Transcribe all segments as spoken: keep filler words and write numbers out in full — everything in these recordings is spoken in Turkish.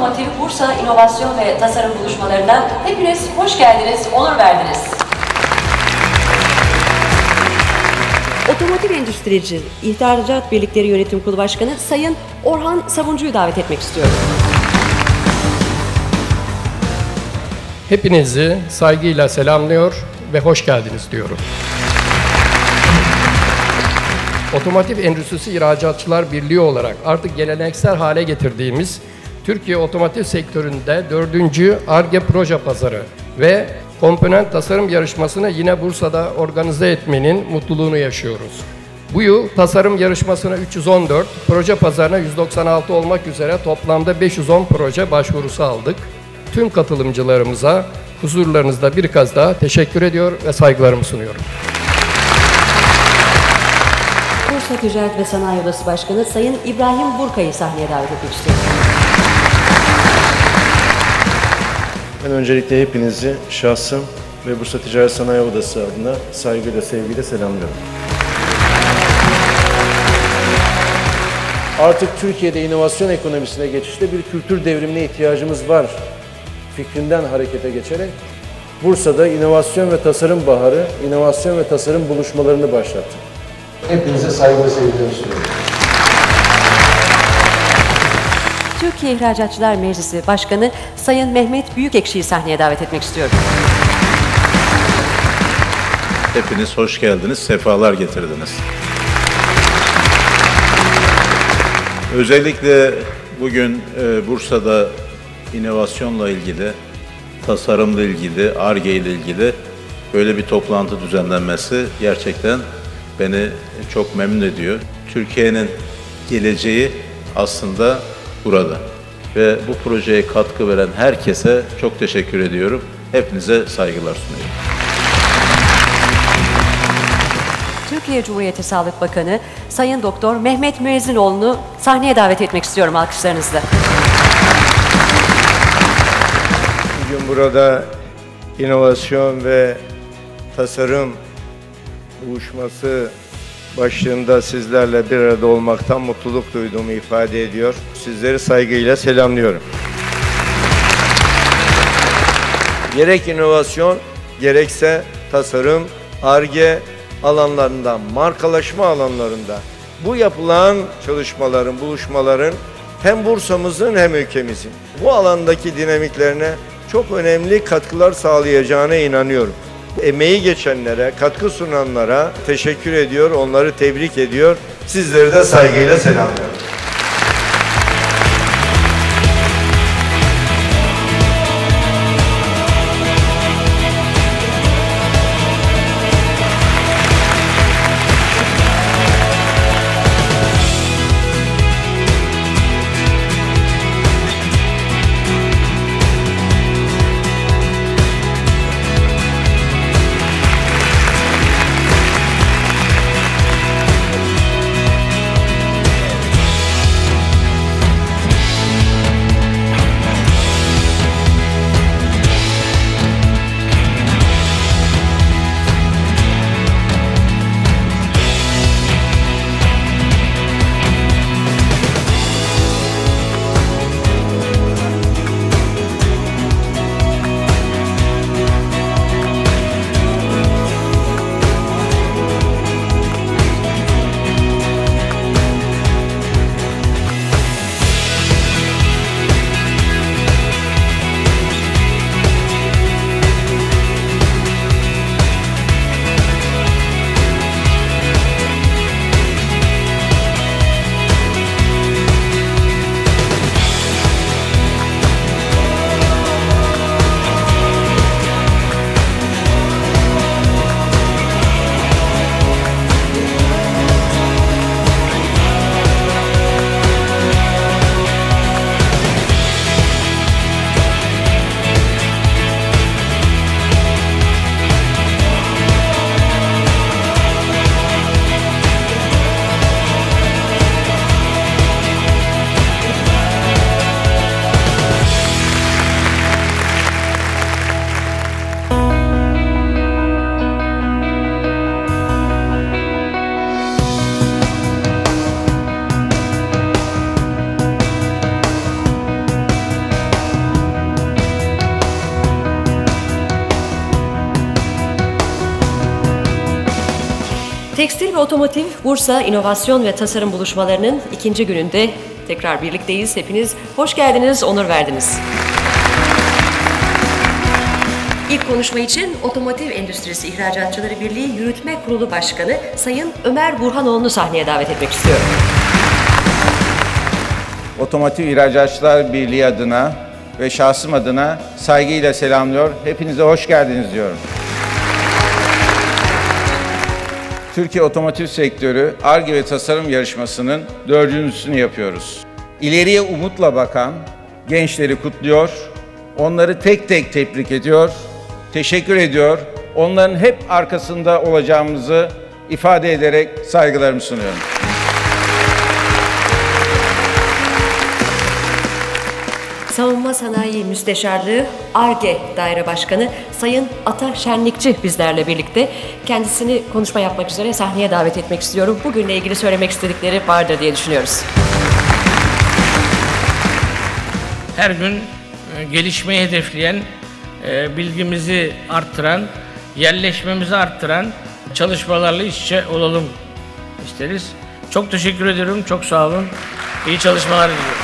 Otomotiv Bursa İnovasyon ve Tasarım Buluşmalarına hepiniz hoş geldiniz, onur verdiniz. Otomotiv Endüstrici İhracat Birlikleri Yönetim Kurulu Başkanı Sayın Orhan Savuncu'yu davet etmek istiyorum. Hepinizi saygıyla selamlıyor ve hoş geldiniz diyorum. Otomotiv Endüstrisi İhracatçılar Birliği olarak artık geleneksel hale getirdiğimiz Türkiye otomotiv sektöründe dördüncü Ar-Ge proje pazarı ve komponent tasarım yarışmasını yine Bursa'da organize etmenin mutluluğunu yaşıyoruz. Bu yıl tasarım yarışmasına üç yüz on dört, proje pazarına yüz doksan altı olmak üzere toplamda beş yüz on proje başvurusu aldık. Tüm katılımcılarımıza huzurlarınızda bir kez daha teşekkür ediyor ve saygılarımı sunuyorum. Bursa Ticaret ve Sanayi Odası Başkanı Sayın İbrahim Burkay'ı sahneye davet etmek istiyorum. Ben öncelikle hepinizi şahsım ve Bursa Ticaret Sanayi Odası adına saygıyla, sevgiyle selamlıyorum. Artık Türkiye'de inovasyon ekonomisine geçişte bir kültür devrimine ihtiyacımız var fikrinden harekete geçerek Bursa'da inovasyon ve tasarım baharı, inovasyon ve tasarım buluşmalarını başlattık. Hepinize saygı ve sevgilerimi sunuyorum. Türkiye İhracatçılar Meclisi Başkanı Sayın Mehmet Büyükekşi'yi sahneye davet etmek istiyorum. Hepiniz hoş geldiniz, sefalar getirdiniz. Özellikle bugün e, Bursa'da inovasyonla ilgili, tasarımla ilgili, Ar-Ge ile ilgili böyle bir toplantı düzenlenmesi gerçekten beni çok memnun ediyor. Türkiye'nin geleceği aslında burada ve bu projeye katkı veren herkese çok teşekkür ediyorum. Hepinize saygılar sunuyorum. Türkiye Cumhuriyeti Sağlık Bakanı Sayın Doktor Mehmet Müezzinoğlu'nu sahneye davet etmek istiyorum alkışlarınızla. Bugün burada inovasyon ve tasarım buluşması başlığında sizlerle bir arada olmaktan mutluluk duyduğumu ifade ediyor. Sizleri saygıyla selamlıyorum. Gerek inovasyon, gerekse tasarım, Ar-Ge alanlarında, markalaşma alanlarında bu yapılan çalışmaların, buluşmaların hem Bursa'mızın hem ülkemizin bu alandaki dinamiklerine çok önemli katkılar sağlayacağına inanıyorum. Emeği geçenlere, katkı sunanlara teşekkür ediyor, onları tebrik ediyor. Sizleri de saygıyla selamlıyorum. Tekstil ve Otomotiv Bursa İnovasyon ve Tasarım Buluşmalarının ikinci gününde tekrar birlikteyiz. Hepiniz hoş geldiniz, onur verdiniz. İlk konuşma için Otomotiv Endüstrisi İhracatçıları Birliği Yürütme Kurulu Başkanı Sayın Ömer Burhanoğlu'nu sahneye davet etmek istiyorum. Otomotiv İhracatçılar Birliği adına ve şahsım adına saygıyla selamlıyor. Hepinize hoş geldiniz diyorum. Türkiye Otomotiv Sektörü Ar-Ge ve Tasarım Yarışması'nın dördüncüsünü yapıyoruz. İleriye umutla bakan gençleri kutluyor, onları tek tek tebrik ediyor, teşekkür ediyor, onların hep arkasında olacağımızı ifade ederek saygılarımı sunuyorum. Savunma Sanayi Müsteşarlığı Ar-Ge Daire Başkanı Sayın Ata Şenlikçi bizlerle birlikte. Kendisini konuşma yapmak üzere sahneye davet etmek istiyorum. Bugünle ilgili söylemek istedikleri vardır diye düşünüyoruz. Her gün gelişmeyi hedefleyen, bilgimizi arttıran, yerleşmemizi arttıran çalışmalarla iç içe olalım isteriz. Çok teşekkür ediyorum, çok sağ olun. İyi çalışmalar diliyorum.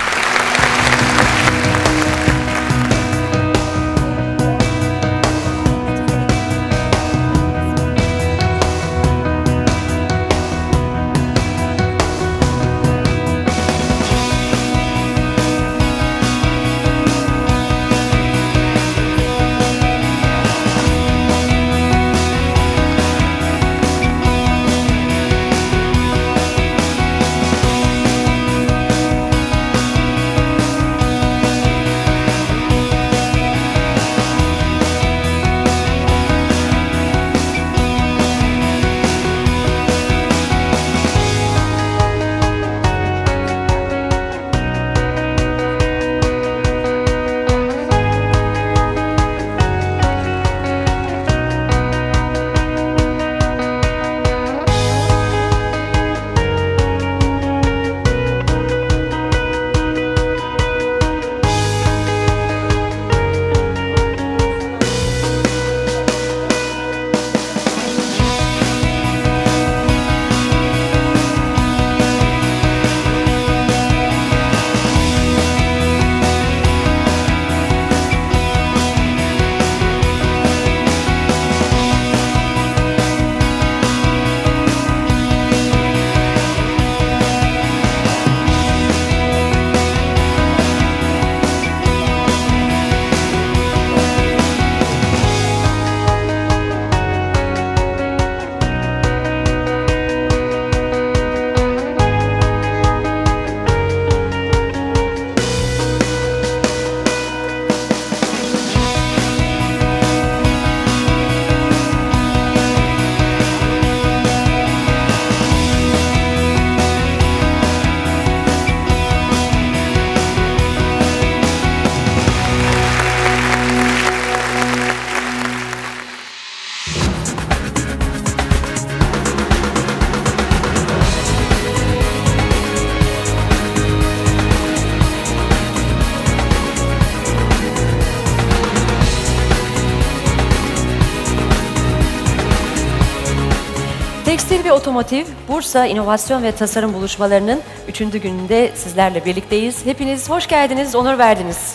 Tekstil ve Otomotiv Bursa İnovasyon ve Tasarım Buluşmalarının üçüncü gününde sizlerle birlikteyiz. Hepiniz hoş geldiniz, onur verdiniz.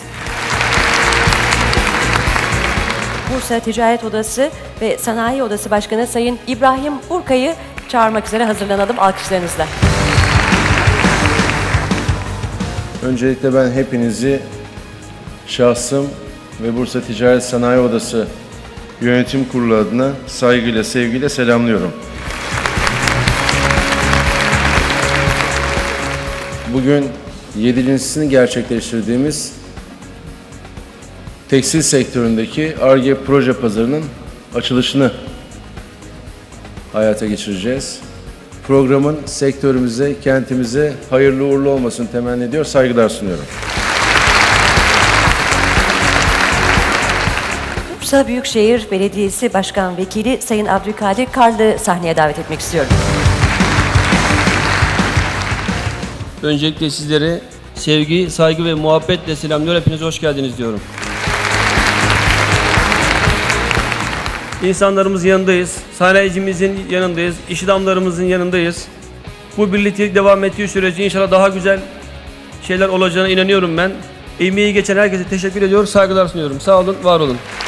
Bursa Ticaret Odası ve Sanayi Odası Başkanı Sayın İbrahim Urkay'ı çağırmak üzere hazırlanalım alkışlarınızla. Öncelikle ben hepinizi şahsım ve Bursa Ticaret Sanayi Odası Yönetim Kurulu adına saygıyla, sevgiyle selamlıyorum. Bugün yedincisini gerçekleştirdiğimiz tekstil sektöründeki Ar-Ge proje pazarının açılışını hayata geçireceğiz. Programın sektörümüze, kentimize hayırlı uğurlu olmasını temenni ediyor, saygılar sunuyorum. Bursa Büyükşehir Belediyesi Başkan Vekili Sayın Abdülkadir Karlı sahneye davet etmek istiyorum. Öncelikle sizlere sevgi, saygı ve muhabbetle selamlıyor. Hepiniz hoş geldiniz diyorum. insanlarımızın yanındayız, sanayicimizin yanındayız, iş adamlarımızın yanındayız. Bu birliktelik devam ettiği sürece inşallah daha güzel şeyler olacağına inanıyorum ben. Emeği geçen herkese teşekkür ediyorum, saygılar sunuyorum. Sağ olun, var olun.